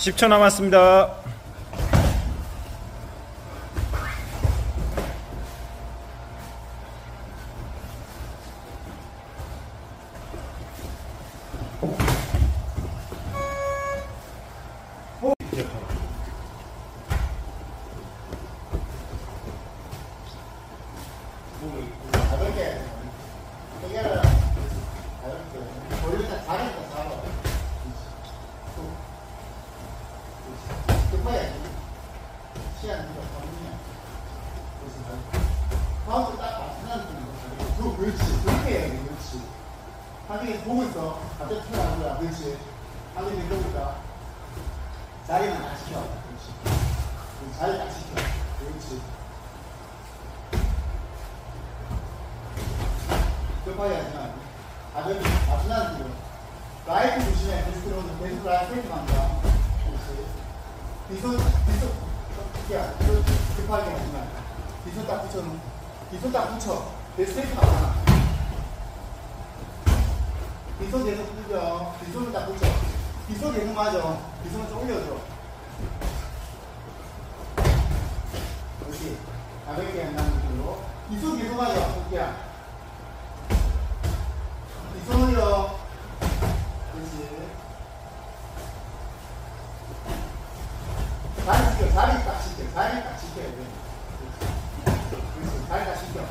10초 남았습니다. 카운트 딱 맞추는 거. 그렇지. 그렇게 해야 돼. 그렇지. 하긴 보고 있어. 갑자기 튀어나온 거야. 그렇지. 하긴 보고 있다. 자리만 딱 지켜. 그렇지. 자리 딱 지켜. 그렇지. 급하게 하지 마. 가볍게 맞추는 거. 라이트 조심해. 데스크로는 데스크 라이트 페이트 간다. 그렇지. 뒷손 야, 급하게 하지 마. 뒷손 딱 붙여놓고. 뒷손 딱 붙여. 데스테이프 나오잖아. 뒷손 계속 붙여. 뒷손을 딱 붙여. 뒷손 계속 맞아. 뒷손을 좀 올려줘. 그렇지. 가볍게 한다는 느낌으로. 뒷손 계속 맞아. 토끼야. 뒷손 올려. 그렇지. 자리 지켜. 자리 딱 지켜. 자리 딱 지켜야 돼. 자리 딱 지켜.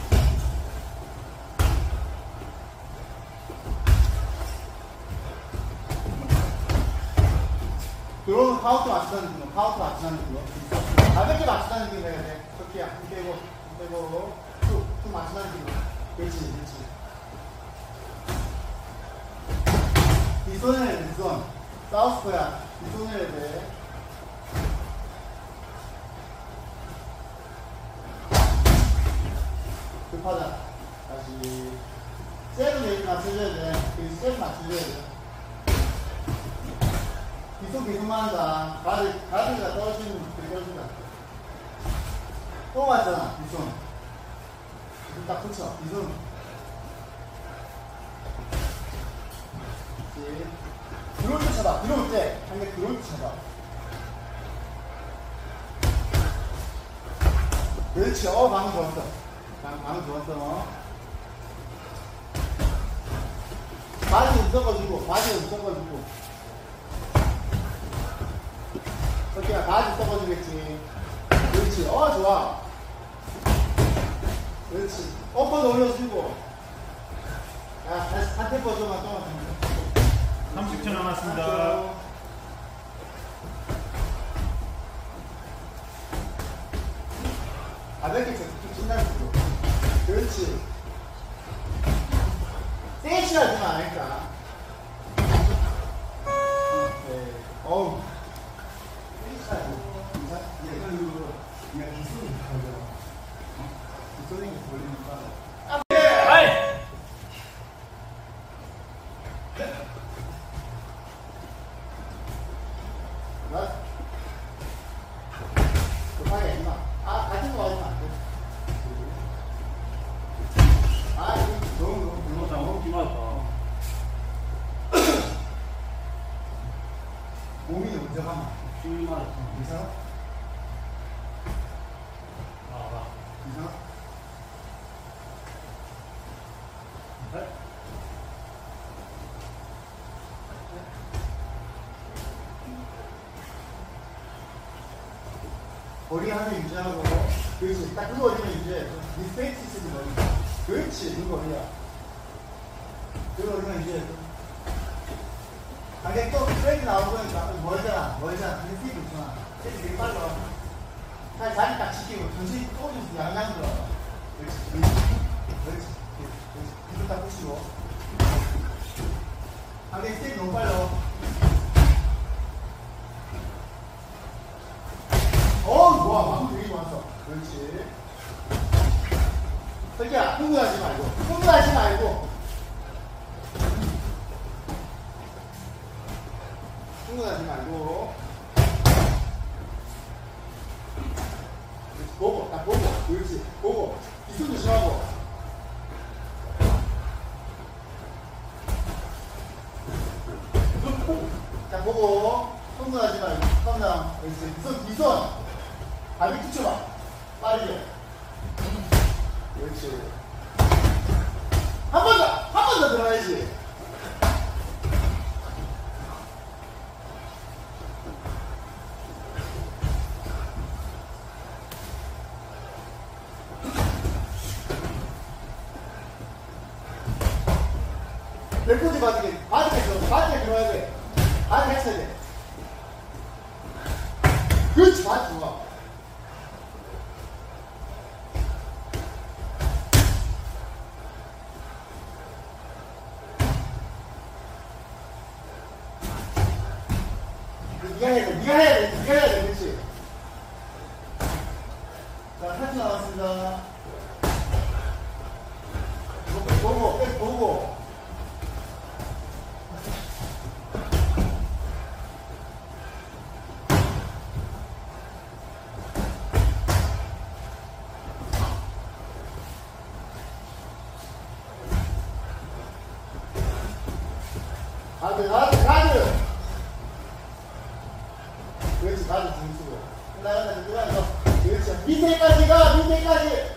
들어오는 카운트 맞추다는 느낌, 카운트 맞추다는 느낌. 가볍게 맞추다는 느낌 해야 돼. 토끼야, 힘 빼고, 툭 맞추다는 느낌. 그렇지. 뒷손을 해야 돼, 뒷손. 사우스포야. 뒷손을 해야 돼. 급하다. 다시. 셋을 여기 맞춰줘야 돼. 여기 셋을 맞춰줘야 돼. 뒷손 계속만 한다. 가드가 떨어지면 그렇게 떨어진다. 또 맞잖아, 뒷손. 뒷손 딱 붙여, 뒷손. 그렇지. 들어올 때 쳐봐, 들어올 때. 한 개 들어올 때 쳐봐. 그렇지, 방금 좋았어. 방금 좋았어. 바지 섞어주고, 토끼야, 바지 섞어주겠지. 그렇지, 좋아. 그렇지. 엎어도 올려주고. 야, 다시 한 템포 좀만 30초 남았습니다. 가볍게 신나는 식으로. 그렇지. 세게 하지 마, 그러니까. 네. 어우. 급하게 하지 마. 같은 거 하지 마. 너무 기막다. 몸이 언제 가나? 괜찮아? 괜찮아? 머리 하나 유지하고, 그렇지. 딱 그 머리만 유지해. 리스펙트 시스템 머리. 그렇지. 그 머리야. 그 머리만 유지해. 당장 또 트레이드 나오고 보니까 멀잖아. 근데 스피드 좋잖아. 스피드 되게 빨라. 자리 딱 지키고, 정신이 꼬주면서 양양 들어. 그렇지. 뒤로 딱 붙이고. 당장 스피드 너무 빨라. 좋아. 방금 되게 좋았어. 그렇지. 설기야, 흥분하지 말고. 보고, 딱 보고. 그렇지. 보고. 뒷손 조심하고. 딱 보고. 흥분하지 말고. 뒷손. 발이 붙여봐. 빠르게. 그렇지. 한 번 더 들어가야지. 벨코지 바지게 들어야 돼. 바지 했어야 돼. 그렇지, 바지 좋아. 네가 해야 돼, 그렇지. 자, 8초 남았습니다. 보고. 가드. 그렇지, 가드 중수고. 그렇지, 밑에까지 가, 밑에까지.